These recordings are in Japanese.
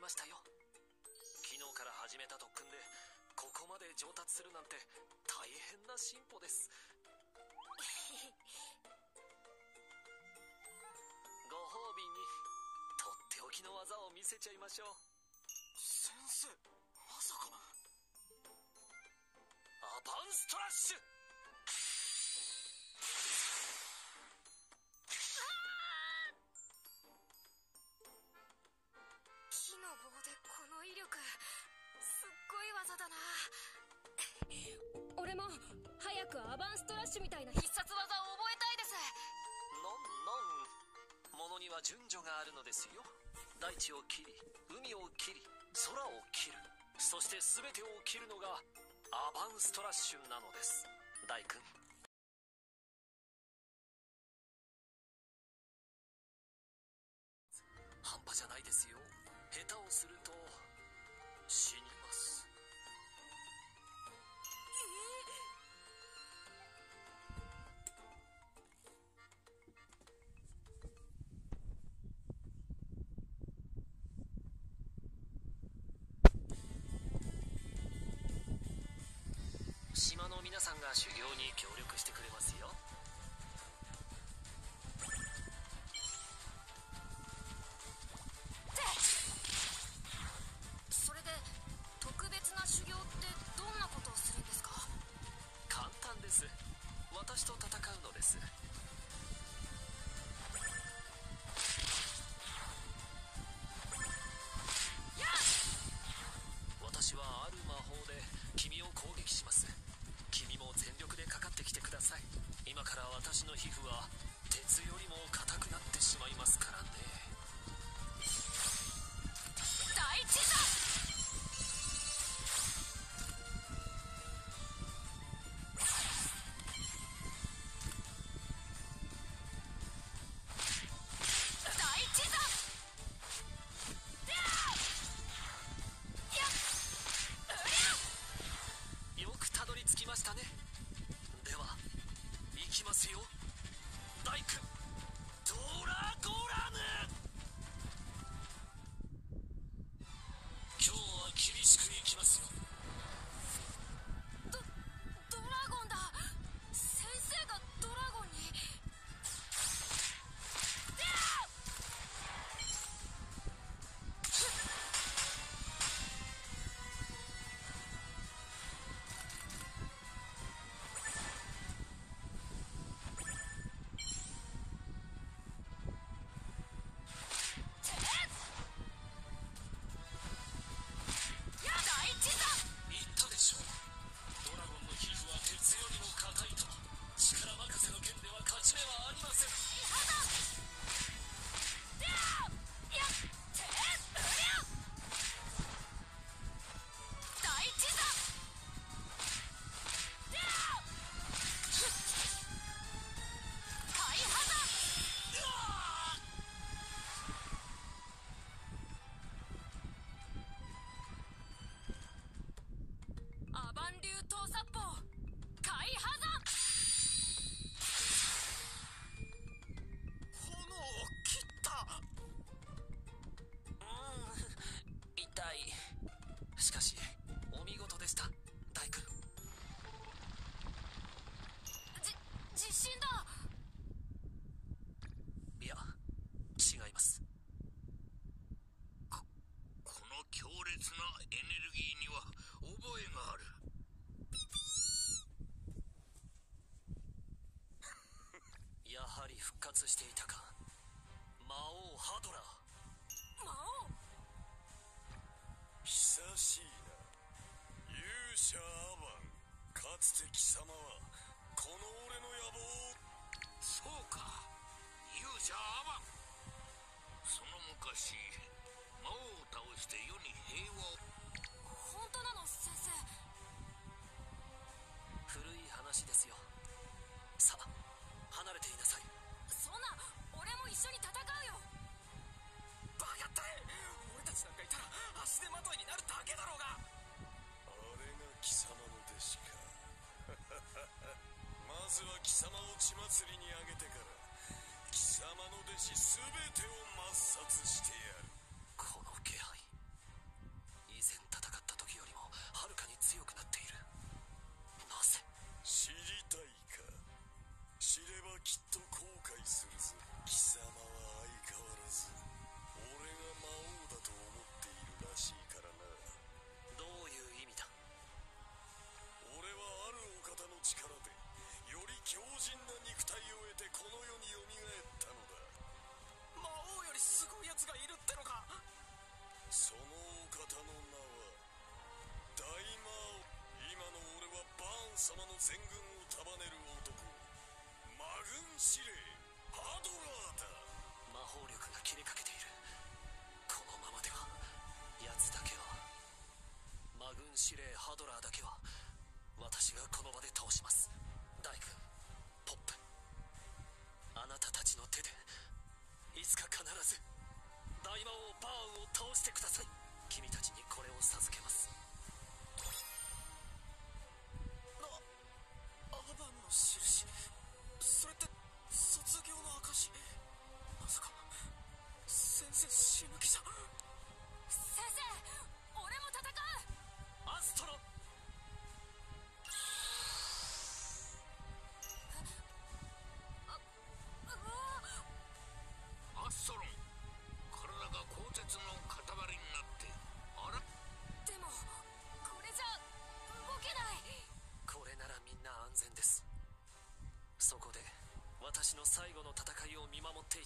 ましたよ。昨日から始めた特訓でここまで上達するなんて大変な進歩です。ご褒美にとっておきの技を見せちゃいましょう。 先生、まさか。 アバンストラッシュ。 木の棒でこの威力、すっごい技だな。俺も早くアバンストラッシュみたいな必殺技を覚えたいです。 ものには順序があるのですよ。大地を切り、海を切り、空を切る、そして全てを切るのがアバンストラッシュなのです。大君、半端じゃないですよ。下手をすると死にます。島の皆さんが修行に協力してくれますよ。 それで特別な修行ってどんなことをするんですか？ 簡単です。私と戦うのです。私はある魔法で君を攻撃します。君も全力でかかってきてください。今から私の皮膚は鉄よりも硬くなってしまいますからね。 大地座。 よくたどり着きましたね。では行きますよ。大君、ドラゴラヌ。今日は厳しくいきますよ。 ドラゴンだ。先生がドラゴンに。 言ったでしょう。ドラゴンの皮膚は鉄よりも硬いと。力任せの剣では勝ち目はありません。 アバン流投殺法海破山。 炎を切った。 痛い。しかしお見事でした、大君。 地震だ。 いや、違います。 この強烈なエネルギーには覚えがある。 やはり復活していたか、魔王ハドラー。 魔王。 久しいな、勇者アバン。かつて貴様はこの俺の野望を。そうか、勇者アバン。その昔魔王を倒して世に平和を。 本当なの先生？ 古い話ですよ。さあ離れていなさい。 そんな、俺も一緒に戦うよ。 バカったい。俺たちなんかいたら足手まといになるだけだろうが。あれが貴様の弟子か。まずは貴様を血祭りにあげてから貴様の弟子全てを抹殺してやる。 この気配、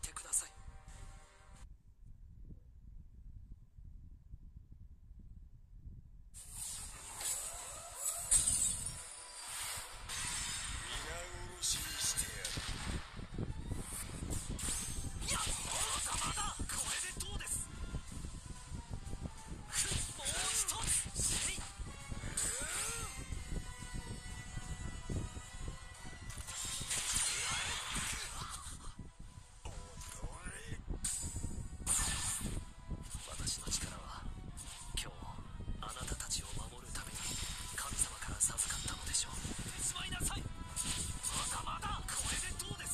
てください。 皆殺しにしてやる。 いや、まだまだ。これでどうです。もう一つ。せい。私の力は今日あなたたちを守るために神様から授かったのでしょう。手しまいなさい。まだまだ。これでどうです。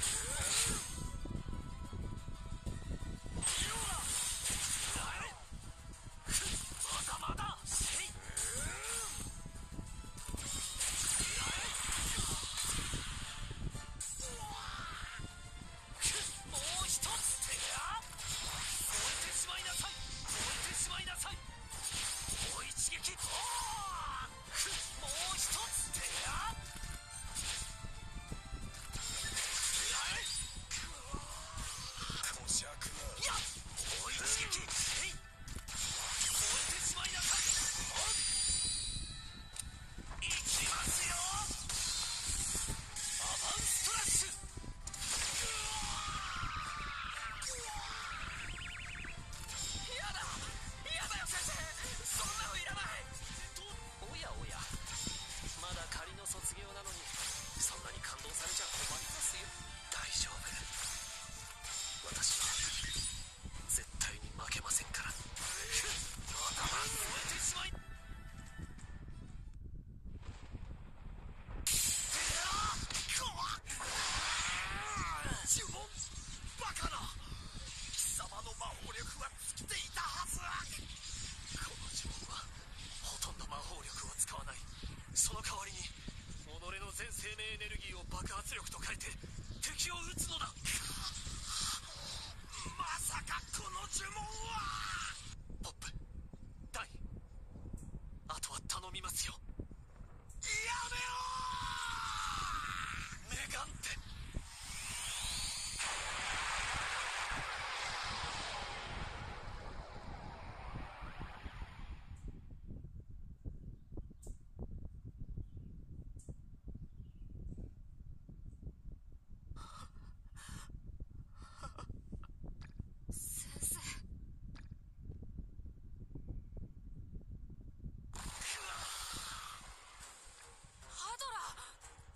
まだまだ。せい。もう一つ。てや。燃えてしまいなさい。燃えてしまいなさい。もう一撃。もう一つ。てや。 小尺な。 いや、もう一撃。えい。燃えてしまいなさい。いきますよ。アバンストラッシュ。やだ。やだよ先生。そんなのいらない。おやおや、まだ仮の卒業なのにそんなに感動されちゃ困りますよ。大丈夫。私は絶対に負けませんから。まだまだ燃えてしまい。呪文バカな。貴様の魔法力は尽きていたはず。この呪文はほとんど魔法力を使わない。その代わりに己の全生命エネルギーを爆発力と変えて敵を撃つのだ。まさかこの呪文は。ポップ、ダイ、あとは頼みますよ。やめろー。メガンテ。 先生。ハドラー。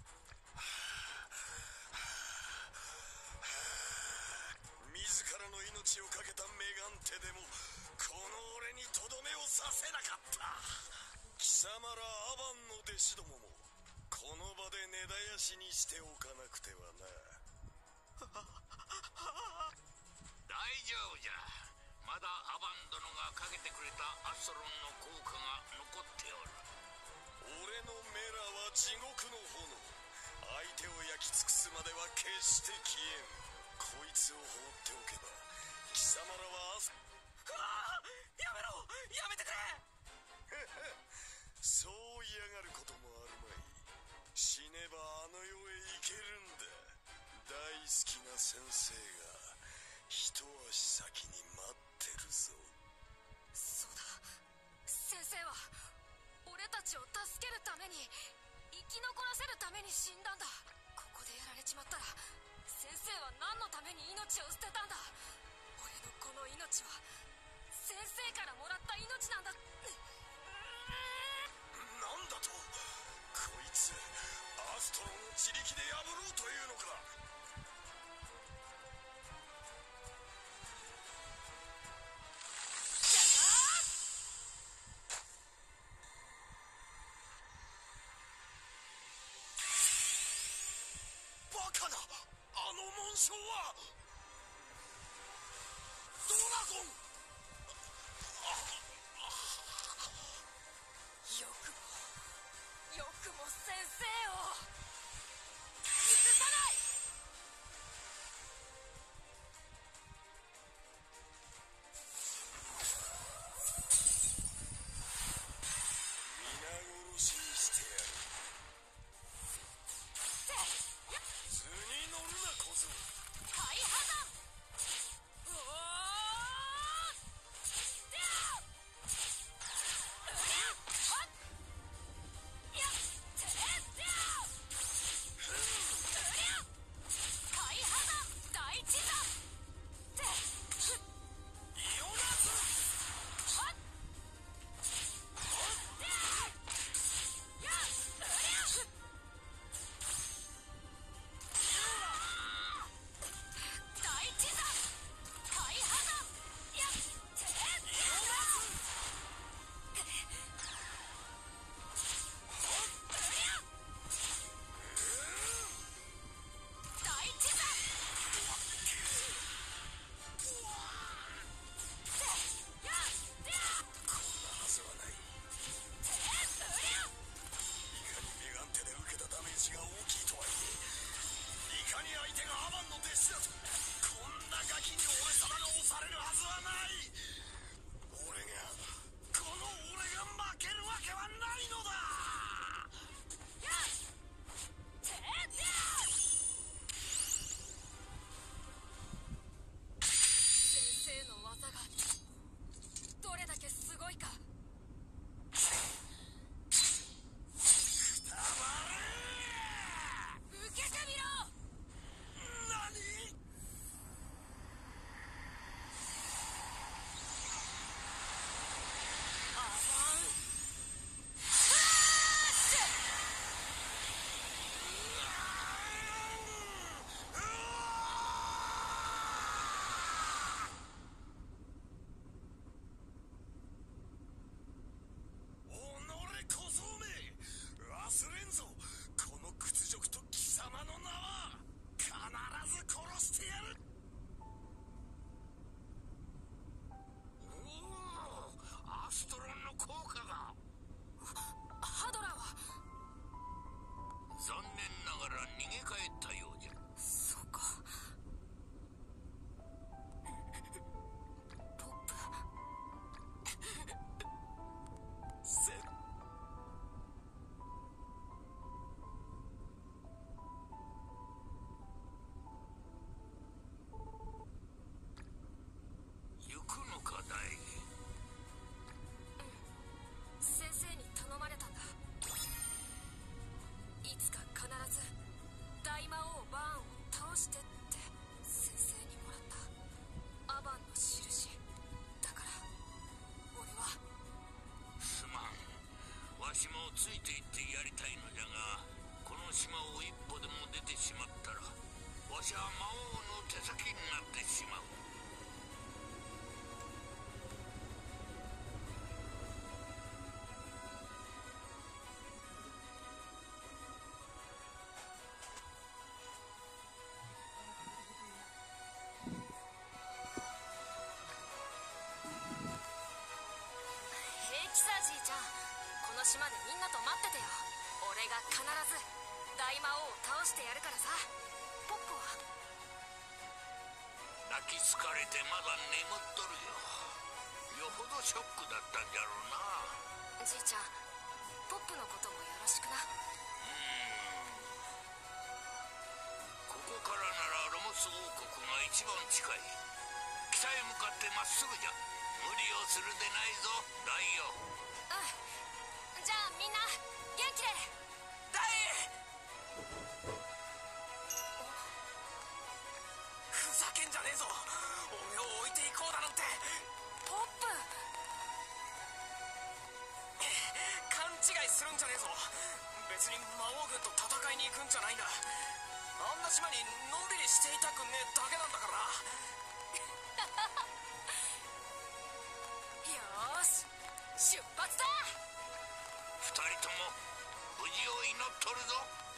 自らの命を懸けたメガンテでもこの俺にとどめを刺せなかった。貴様らアバンの弟子どももこの場で根絶やしにしておかなくてはな。 大丈夫じゃ。まだアバン殿がかけてくれたアストロンの効果が残っておる。 俺のメラは地獄の炎。相手を焼き尽くすまでは決して消えん。こいつを放っておけば貴様らはやめろ。やめてくれ。 そう嫌がることもあるまい。死ねばあの世へ行けるんだ。大好きな先生が一足先に待ってるぞ。 そうだ。先生は俺たちを助けるために、生き残らせるために死んだんだ。ここでやられちまったら先生は何のために命を捨てたんだ。俺のこの命は先生からもらった命なんだ。 なんだと。こいつアストロンを自力で破ろうというのか。バカな。あの紋章はドラゴン。 よくも先生を許さない。 皆殺しにしてやる。図に乗るな小僧。 大破必ず大魔王を倒してやるからさ。ポップは泣き疲れてまだ眠っとるよ。よほどショックだったんじゃろうな。 じいちゃん、ポップのこともよろしくな。 ここからならロモス王国が一番近い。北へ向かってまっすぐじゃ。無理をするでないぞ大王。 うん、じゃあみんな元気で。 ダイ！ふざけんじゃねえぞ。俺を置いていこうだなんて。 ポップ、 勘違いするんじゃねえぞ。別に魔王軍と戦いに行くんじゃないんだ。あんな島にのんびりしていたくねえだけなんだからな。 よーし出発だ。 二人とも無事を祈っとるぞ。